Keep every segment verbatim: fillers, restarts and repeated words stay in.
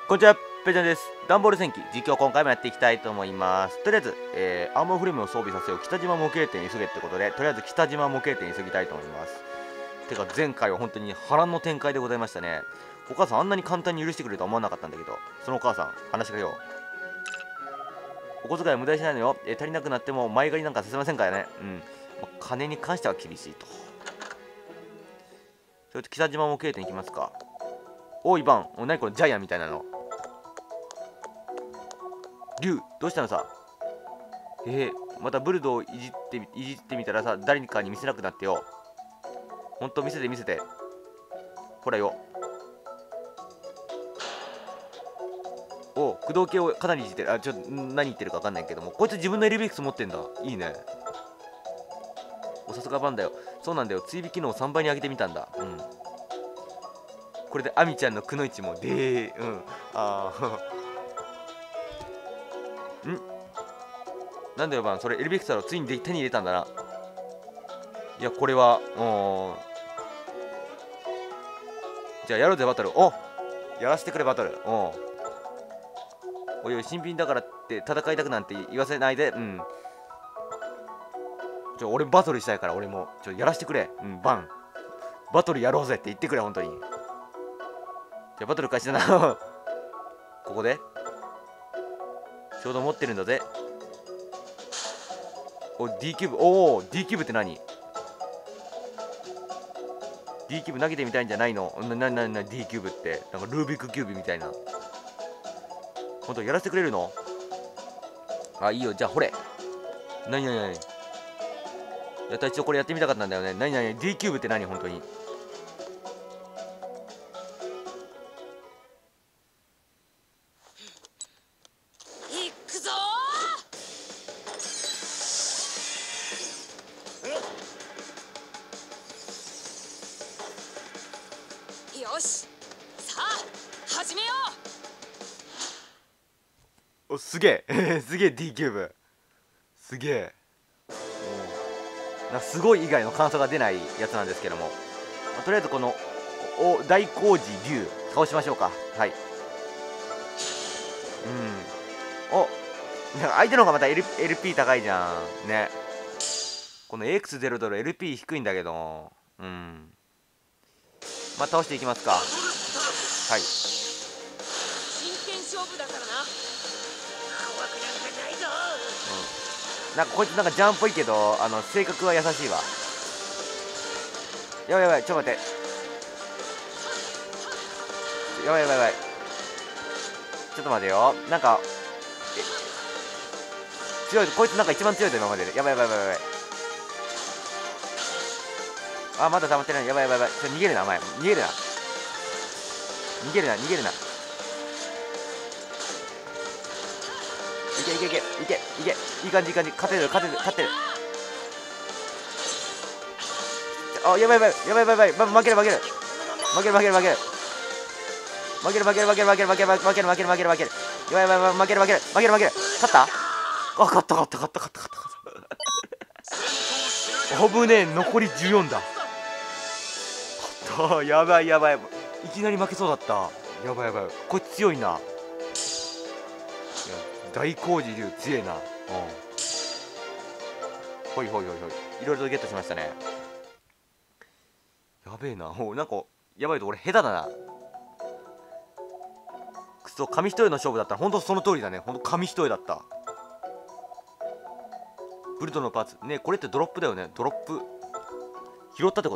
こんにちは、ペちゃんです。ダンボール戦記実況今回もやっていきたいと思います。とりあえず、えー、アーモーフレームを装備させよう北島模型店急げってことで、とりあえず北島模型店急ぎたいと思います。てか前回は本当に波乱の展開でございましたね。お母さんあんなに簡単に許してくれるとは思わなかったんだけど、そのお母さん話しかけよう。お小遣いは無駄にしないのよ。えー、足りなくなっても前借りなんかさせませんからね。うん、まあ、金に関しては厳しいと。それと北島模型店行きますか。おいバン、お何これジャイアンみたいなの。リュウ、どうしたのさ。えー、またブルドをいじっていじってみたらさ、誰かに見せなくなってよ。ほんと見せて見せて。ほらよ。お駆動系をかなりいじってる。あ、ちょっと何言ってるか分かんないけども、こいつ自分の エルビーエックス 持ってんだ。いいね。おさすがバンだよ。そうなんだよ。追尾機能をさんばいに上げてみたんだ。うん。これでアミちゃんのくのいちもでー、うん。ああ。んなんだよバン、それ エルビーエックス だろ。ついに手に入れたんだな。いやこれはうん、じゃあやろうぜバトル。おやらせてくれバトル。うん、おいおい新品だからって戦いたくなんて言わせないで。うん、ちょ俺バトルしたいから、俺もちょやらせてくれ。うんバンバトルやろうぜって言ってくれ本当に。じゃあバトル開始だなここでちょうど持ってるんだぜ。お D キューブ、おお D キューブって何？ D キューブ投げてみたいんじゃないの？なななな D キューブってなんかルービックキューブみたいな。本当やらせてくれるの？あいいよ、じゃあほれ。なになになに、やった、一応これやってみたかったんだよね。なになに D キューブって何本当に。 いくぞー。よし、さあ始めよう。おすげえすげえ D キューブすげえ。なんかすごい以外の感想が出ないやつなんですけども、まあ、とりあえずこのお大工事竜倒しましょうか。はい。うん、おなんか相手の方がまた L p 高いじゃんね。この エックスゼロ ドル エルピー 低いんだけど、うん、まあ倒していきますか。はい。 真剣勝負だからな。怖くなんかないぞ。 うん、なんかこいつなんかジャンっぽいけど、あの性格は優しいわ。やばいやばい、ちょっと待って、やばいやばいやばい、ちょっと待てよ。なんか強い、こいつなんか一番強いぞ今までで。やばいやばいやばいやばい。あまだ溜まってない。やばいやばいやばい、ちょ逃げるなお前、逃げるな逃げるな逃げるな。いけいけいけいけいけ、いい感じいい感じ、勝てる勝てる勝てる。あやばいやばいやばいやばいやばい、負ける負ける負ける負ける負ける負ける負ける負ける負ける負ける負ける負ける負ける負ける、やばいやばいやばい、負ける負ける負ける負ける、勝った。あ勝った勝った勝った勝った勝った危ねえ、残りじゅうよんだ。勝った、やばいやばい、いきなり負けそうだった。やばいやばい、こいつ強いな。いや大工事竜強えな。うん、ほいほいほいほい、いろいろとゲットしましたね。やべえな。おなんかやばいと、俺下手だな。くそ、紙一重の勝負だったら本当その通りだね。本当紙一重だった。ブルトのパーツね、これってドロップだよね。ドロップ拾ったってこと？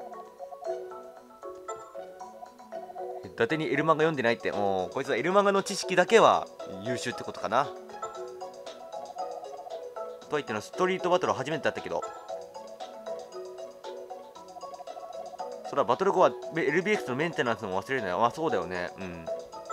伊達にエルマガ読んでないって。おこいつはエルマガの知識だけは優秀ってことかな。とはいってのストリートバトル初めてだったけど、それはバトル後は エルビーエックス のメンテナンスも忘れるなよ。あそうだよね。うん、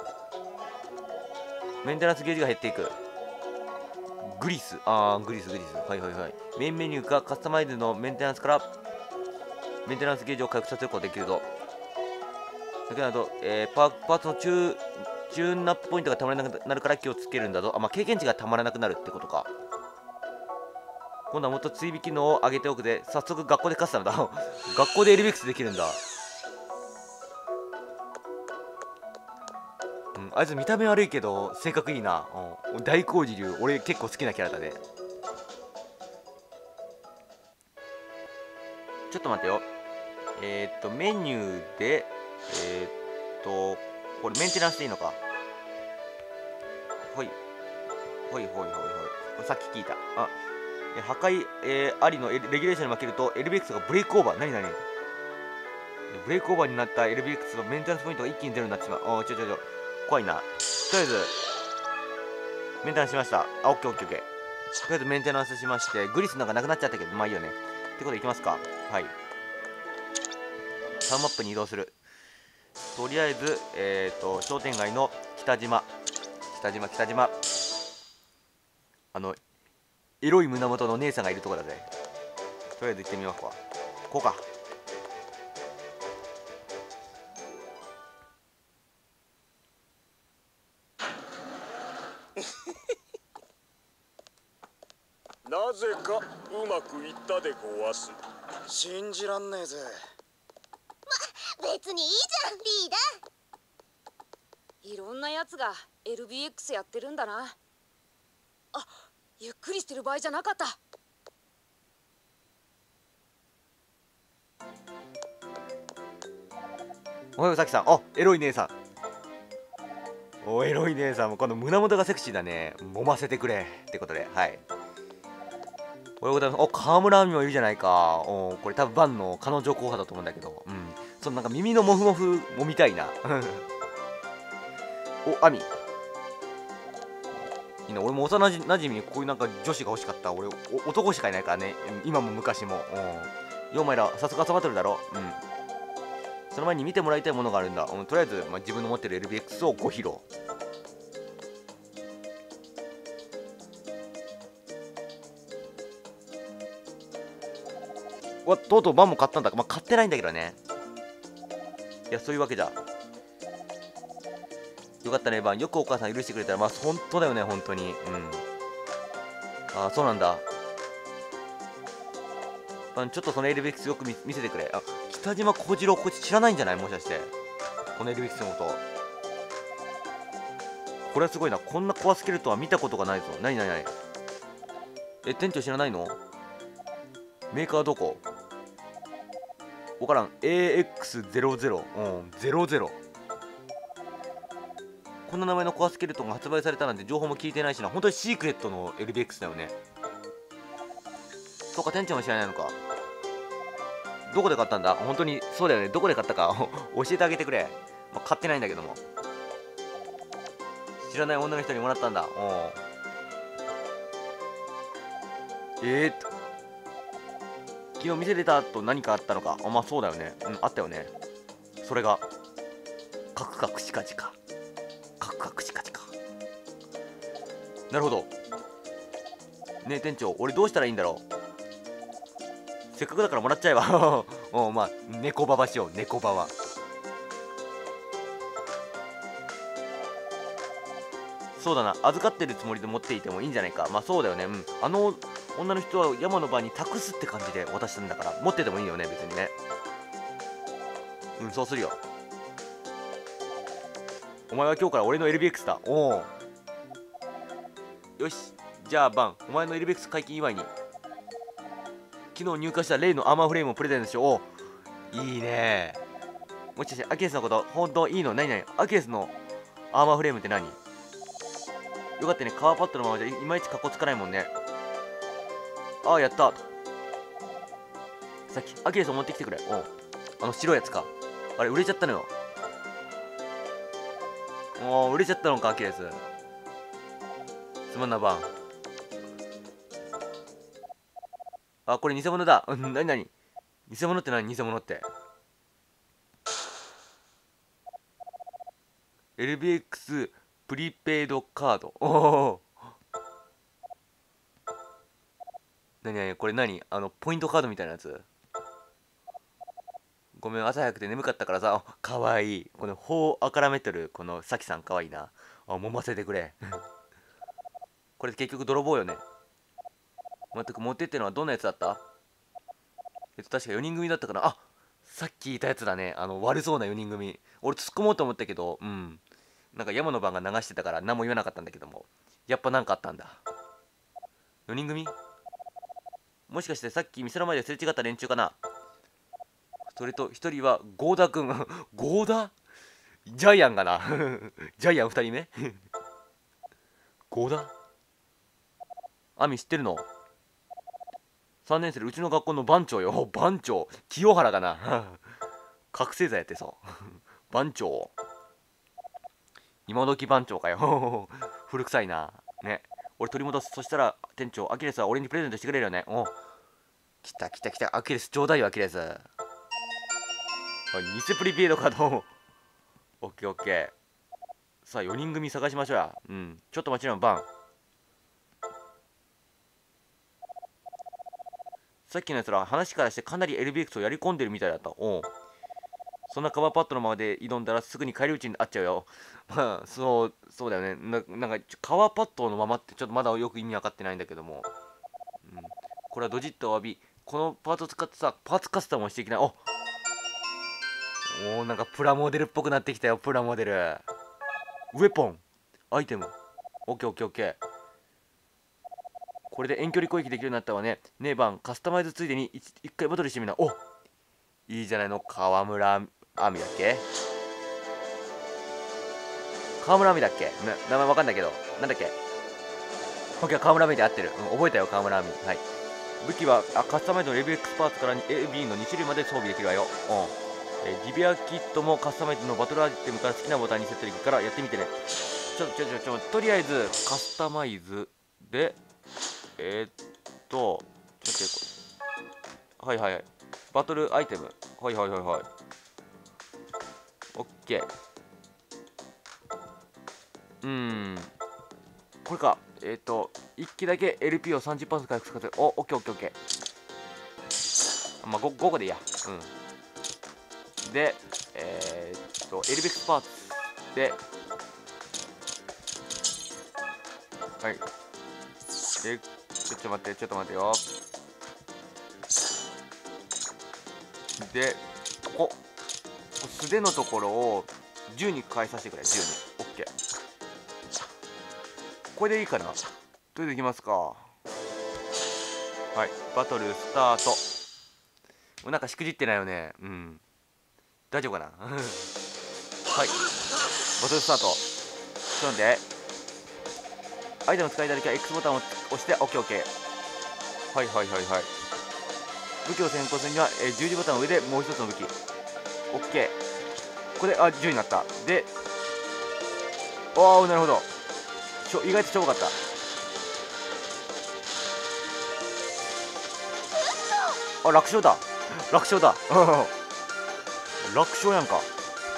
メンテナンスゲージが減っていく。グリス、あーグリスグリス、はいはいはい。メインメニューかカスタマイズのメンテナンスからメンテナンスゲージを回復させることができるぞ。だけど、えー、パーパーツのチューチューンアップポイントがたまらなくなるから気をつけるんだぞ。あまあ経験値がたまらなくなるってことか。今度はもっと追尾機能を上げておくで、早速学校でカスタムだ学校でエルビックスできるんだ。 うん、あいつ見た目悪いけど性格いいな、うん、大工事流俺結構好きなキャラだね。ちょっと待ってよ。えー、っとメニューでえー、っとこれメンテナンスでいいのか。ほいほいほいほいほい。これさっき聞いた。あえ破壊、えー、ありのレギュレーションに負けると エルビーエックス がブレイクオーバー。何何ブレイクオーバーになった エルビーエックス のメンテナンスポイントが一気にゼロになってしまう。あちょちょちょ怖いな。とりあえずメンテナンスしました。あオッケーオッケーオッケー。とりあえずメンテナンスしまして、グリスなんかなくなっちゃったけどまあいいよね。ってことでいきますか。はい、タウンマップに移動する。とりあえずえっ、ー、と商店街の北島北島北島あのエロい胸元の姉さんがいるところだぜ。とりあえず行ってみようか。こうか。 なぜかうまくいったでごわす。信じらんねえぜ。 ま、別にいいじゃんリーダいろんなやつが エルビーエックス やってるんだな。あ、ゆっくりしてる場合じゃなかった。 おはようさきさん。あエロい姉さん。おエロい姉さんもこの胸元がセクシーだね。揉ませてくれってことで、はい。おはようございます。お川村亜美もいるじゃないか。おこれ多分バンの彼女候補だと思うんだけど、うん、そのなんか耳のモフモフもみたいな。お亜美いいな。俺も幼なじみにこういうなんか女子が欲しかった。俺男しかいないからね、今も昔も。おお前らさすがサバトルだろ。うん、その前に見てもらいたいものがあるんだ。うん、とりあえず、まあ、自分の持ってる エルビーエックス をご披露。わとうとうバンも買ったんだ。まあ、買ってないんだけどね。いやそういうわけじゃ。よかったねバン。よくお母さん許してくれたら。まあ本当だよね本当に。うんああそうなんだ。バンちょっとその エルビーエックス よく 見, 見せてくれ。あ北島小次郎こいつ知らないんじゃないもしかして。この エルビーエックス のこと。これはすごいな。こんな壊すケルトは見たことがないぞ。なになになにえ店長知らないの？メーカーどこわからん。 エーエックスゼロゼロ うんゼロゼロ。こんな名前のコアスケルトンが発売されたなんて情報も聞いてないしな。本当にシークレットの エルビーエックス だよね。そうか店長も知らないのか。どこで買ったんだ。本当にそうだよね。どこで買ったか教えてあげてくれ。まあ、買ってないんだけども。知らない女の人にもらったんだ。おえーっと昨日店出た後何かあったのか。あまあそうだよね。うんあったよね。それがカクカクシカチカカクカクシカチカ。なるほどねえ店長俺どうしたらいいんだろう。せっかくだからもらっちゃえばおまあ猫ババしよう。猫ババそうだな。預かってるつもりで持っていてもいいんじゃないか。まあそうだよね。うんあの女の人は山の場に託すって感じで渡したんだから持っててもいいよね別にね。うんそうするよ。お前は今日から俺の エルビーエックス だ。おおよしじゃあバンお前の エルビーエックス 解禁祝いに昨日入荷した例のアーマーフレームをプレゼントしよう。おいいね。もしかしてアキレスのこと本当いいの？何々アキレスのアーマーフレームって何？よかったね。カワーパッドのままじゃいまいちかっこつかないもんね。ああやった。さっきアキレスを持ってきてくれ。おうあの白いやつか。あれ売れちゃったのよ。おお売れちゃったのかアキレス。すまんなバン。あこれ偽物だ。なになに偽物って何？偽物ってエルビーエックス プリペイドカード。おおなになにこれ何あのポイントカードみたいなやつ。ごめん朝早くて眠かったからさ。かわいい。この頬をあからめてるこのサキさんかわいいな。あ揉ませてくれこれ結局泥棒よね。まったく持ってってのはどんなやつだった？えっと確かよにん組だったかな。あさっきいたやつだね。あの悪そうなよにん組。俺突っ込もうと思ったけどうんなんか山の番が流してたから何も言わなかったんだけども、やっぱ何かあったんだ。よにん組、もしかしてさっき店の前ですれ違った連中かな。それとひとりはゴーダくんゴーダジャイアンかなジャイアンふたりめゴーダアミ知ってるの？さんねん生でうちの学校の番長よ。番長清原かな覚醒剤やってそう番長、今時番長かよ古臭いな。ね、俺取り戻す。そしたら店長、アキレスは俺にプレゼントしてくれるよね。お、来た来た来た。アキレスちょうだいよ、アキレス。偽プリペイドカードオッケーオッケー。さあよにん組探しましょうや。うん、ちょっと待ちなよ、バン。さっきのやつら話からしてかなり エルビーエックス をやり込んでるみたいだった。おう、そんなカバーパッドのままで挑んだらすぐに返り討ちにあっちゃうよ。まあそうそうだよね。ななんかカバーパッドのままってちょっとまだよく意味分かってないんだけども、うん、これはドジッとお詫び。このパーツを使ってさ、パーツカスタムをしていきない。おおー、なんかプラモデルっぽくなってきたよ。プラモデル、ウェポン、アイテム。オッケーオッケーオッケー。これで遠距離攻撃できるようになったわね。ねえバン、カスタマイズついでに一回バトルしてみな。お、いいじゃないの。川村亜美だっけ、川村亜美だっけ、な名前わかんないけど、なんだっけ。オッケー、川村亜美で合ってる、うん、覚えたよ、川村亜美。はい。武器はあカスタマイズの エルビーエックス パーツから エービー のに種類まで装備できるわよ。うんえー、ディビアキットもカスタマイズのバトルアイテムから好きなボタンにセットできるからやってみてね。ちょちょちょちょとりあえずカスタマイズでえー、っとちょっと待って、はいはいはい、バトルアイテム、はいはいはいはい、オッケー。うーんこれか。えー、っといっきだけ エルピー を さんじゅっパーセント 回復させる。おオッケーオッケーオッケー。まあ 5, 5個でいいや。うんで、えー、っと、エルビーエックス パーツで、はい。で、ちょっと待って、ちょっと待ってよ。で、ここ、素手のところをじゅうに変えさせてくれ、じゅうに。オッケー。これでいいかな。とりあえずいきますか。はい、バトルスタート。もうなんかしくじってないよね。うん。大丈夫かなはい、バトルスタート。ちょっと待って、アイテム使いたいときは X ボタンを押して オーケーオーケー。 はいはいはいはい。武器を先行するには、えー、十字ボタンの上でもう一つの武器。 OK。 ここであじゅうになった。で、おおなるほど、ちょ意外としょぼかった。あ楽勝だ楽勝だ楽勝やんか。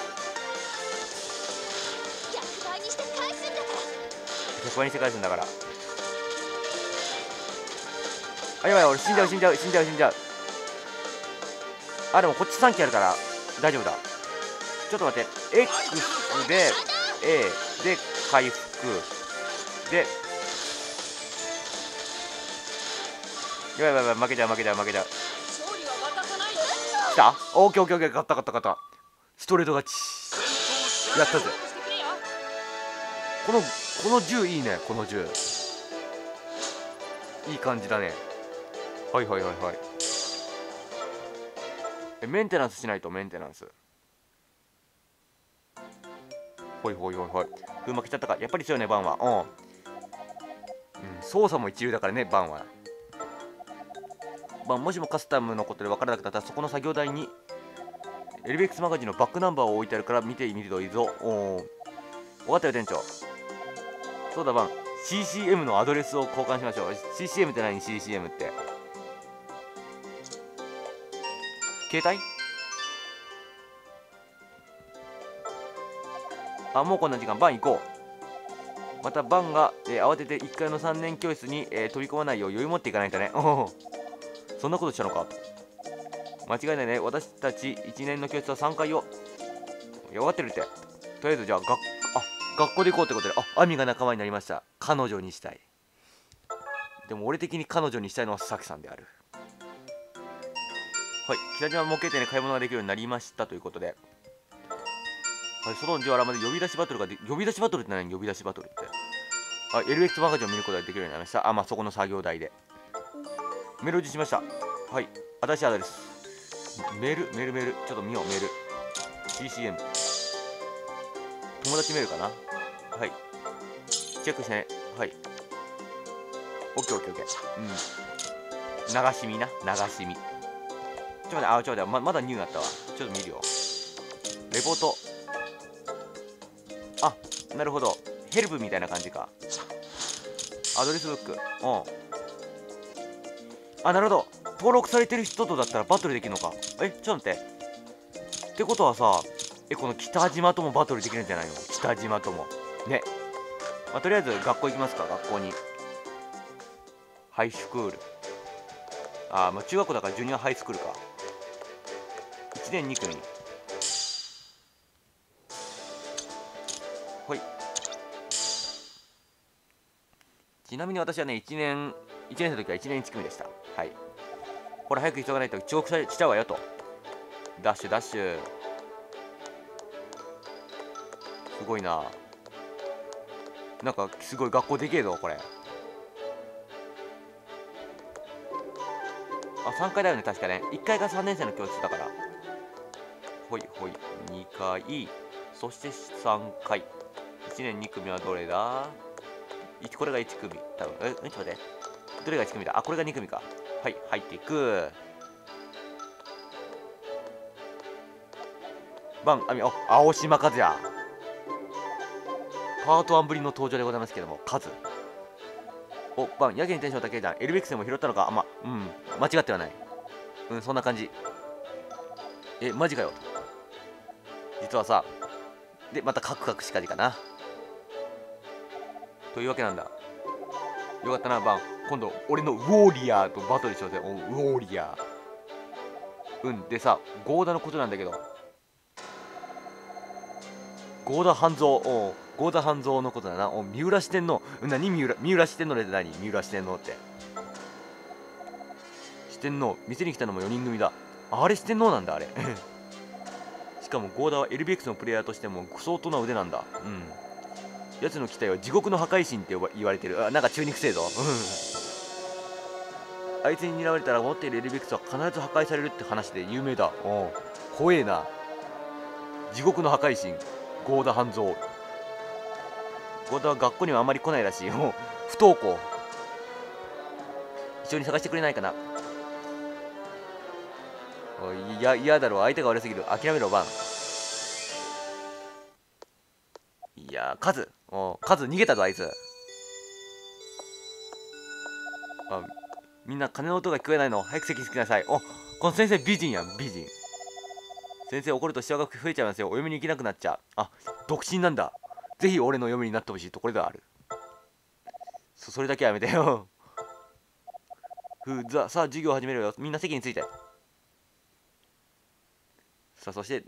ひゃくばいにして返すんだから。 ひゃくばいにして返すんだから。あやばい、俺死んじゃう死んじゃう死んじゃう死んじゃう。あでもこっちさんきあるから大丈夫だ。ちょっと待って、 X で A で回復で、やばいやばいやばい、負けちゃう負けちゃう負けちゃう。 勝利は渡さないよ。 来た。オーケーオーケーオーケー、勝った勝った勝った。ストレート勝ちやったぜ。このこの銃いいね。この銃いい感じだね。はいはいはいはい。えメンテナンスしないと。メンテナンスほいほいほいほい。風負けちゃったか。やっぱり強いねバンは。うん、うん、操作も一流だからねバンは。バンもしもカスタムのことで分からなかったらそこの作業台に エルビーエックス マガジンのバックナンバーを置いてあるから見てみるといいぞ。おお分かったよ店長。そうだバン、 シーシーエム のアドレスを交換しましょう。 シーシーエム って何？ シーシーエム って携帯？あもうこんな時間。バン行こう。またバンが、えー、慌てていっかいのさんねん教室に、えー、飛び込まないよう余裕持っていかないとね。おおそんなことしたのか。間違いないね。私たちいちねんの教室はさんかいを。いや分かってるって。とりあえずじゃあ学あ学校で行こうってことで。あアミが仲間になりました。彼女にしたい。でも俺的に彼女にしたいのはサキさんである。はい、北島模型店で買い物ができるようになりましたということで、 はい、外のジオラマで呼び出しバトルがで、呼び出しバトルって何？呼び出しバトルって。あ、エルエックス マガジンを見ることができるようになりました。あ、まあそこの作業台で。メール打ちしました。はい、新しいアドレス。メール、メール、メール。ちょっと見よう、メール。シーシーエム。友達メールかな？はい。チェックしてね。はい。オッケーオッケーオッケー。うん。流し見な、流し見。ちょっと待って、あ、ちょっと待って、ま、まだニューだったわ。ちょっと見るよ。レポート。あ、なるほど。ヘルプみたいな感じか。アドレスブック。うん。あ、なるほど。登録されてる人とだったらバトルできるのか。え、ちょっと待って。ってことはさ、え、この北島ともバトルできるんじゃないの？北島とも。ね。まあ、とりあえず学校行きますか、学校に。ハイスクール。あー、まあ中学校だからジュニアハイスクールか。いちねんに組。ほい。ちなみに私はね、いちねん、いちねん生の時はいちねんいち組でした。はい。ほら、早く急がないと遅刻しちゃうわよと。ダッシュ、ダッシュ。すごいな。なんか、すごい学校でけえぞ、これ。あ、さんかいだよね、確かね。いっかいがさんねん生の教室だから。ほいほい。にかい。そしてさんかい。いちねんに組はどれだ？これがいち組。多分。え、ちょっと待って。どれがいち組だ？あ、これがに組か。はい、入っていく。バン、あみ、お、青島和也。パートワンぶりの登場でございますけども、カズ。お、バン、やけにテンション高いじゃん。エルベックスでも拾ったのか。あ、まあ、うん、間違ってはない。うん、そんな感じ。え、マジかよ。実はさ、で、またカクカクしかじかな。というわけなんだ。よかったな、バン。今度、俺のウォーリアーとバトルしようぜ。おウォーリアー。うん、でさ、ゴーダのことなんだけど、ゴーダ半蔵、おゴーダ半蔵のことだな。お三浦四天王。何三浦、三浦四天王って何？三浦四天王って。四天王、店に来たのもよにん組だ。あれ四天王なんだ、あれ。しかもゴーダは エルビーエックス のプレイヤーとしても相当な腕なんだ。うん。奴の機体は地獄の破壊神って言われてる。あ、なんか中肉性ぞ。あいつに睨まれたら持っている エルビーエックス は必ず破壊されるって話で有名だ。おう、怖えな。地獄の破壊神、ゴーダ半蔵。ゴーダは学校にはあまり来ないらしい。もう不登校。一緒に探してくれないかな。おい、いや、嫌だろ、相手が悪すぎる。諦めろ、バン。いやー、カズ。おう、カズ逃げたぞ、あいつ。あ、みんな鐘の音が聞こえないの？早く席着きなさい。お、この先生美人やん、美人。先生怒るとシワが増えちゃいますよ。お嫁に行けなくなっちゃう。あ、独身なんだ。ぜひ俺の嫁になってほしいところではある。そ、それだけはやめてよ。ふざ、さあ授業始めるよ。みんな席について。さあ、そして、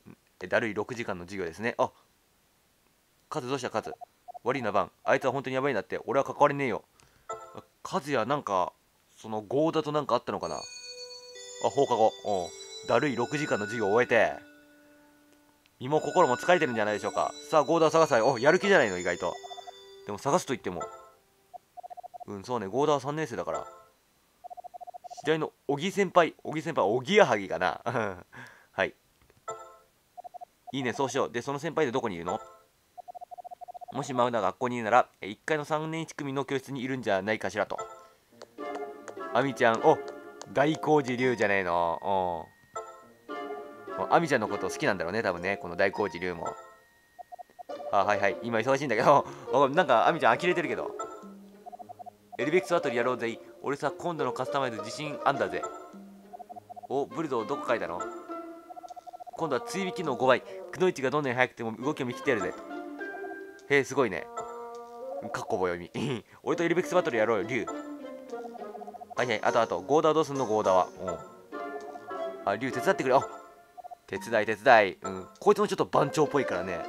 だるいろくじかんの授業ですね。あ、カズどうしたカズ。悪いな、バン。あいつは本当にやばいんだって。俺は関われねえよ。カズやなんか、そのゴーダとなんかあったのかな。あ、放課後。おう、だるいろくじかんの授業を終えて、身も心も疲れてるんじゃないでしょうか。さあ、ゴーダを探さない。お、やる気じゃないの、意外と。でも探すと言っても。うん、そうね、ゴーダはさんねん生だから。次第の小木先輩、小木先輩、小木やはぎかな。はい。いいね、そうしよう。で、その先輩でどこにいるの？もしマウナが学校にいるなら、いっかいのさんねんいち組の教室にいるんじゃないかしらと。アミちゃん、お、大光寺龍じゃねえの。お、アミちゃんのこと好きなんだろうね、多分ね、この大光寺龍も。あ、はいはい、今忙しいんだけど、なんかアミちゃん呆れてるけど。エルビックスバトルやろうぜ。俺さ、今度のカスタマイズ自信あんだぜ。お、ブルドーどこ書いたの？今度は追引きのごばい。くのいちがどんなに速くても動きを見切ってやるぜ。へえ、すごいね。かっこぼ読み。俺とエルビックスバトルやろうよ、龍。はいはい、あとあと、ゴーダはどうすんの、ゴーダは。うん。あ、龍手伝ってくれ。あ、手伝い手伝い。うん。こいつもちょっと番長っぽいからね。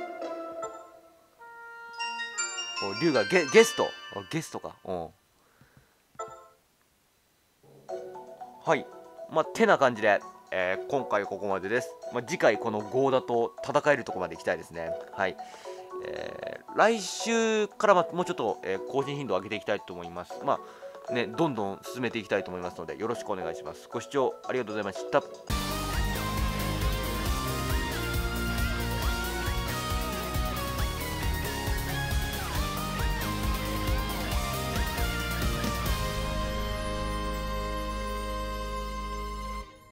お、龍がゲゲスト。ゲストか。うん。はい。まあ、てな感じで、 えー、今回はここまでです。まあ、次回このゴーダと戦えるところまで行きたいですね。はい。えー、来週からもうちょっと、えー、更新頻度を上げていきたいと思います。まあね、どんどん進めていきたいと思いますのでよろしくお願いします。ご視聴ありがとうございました。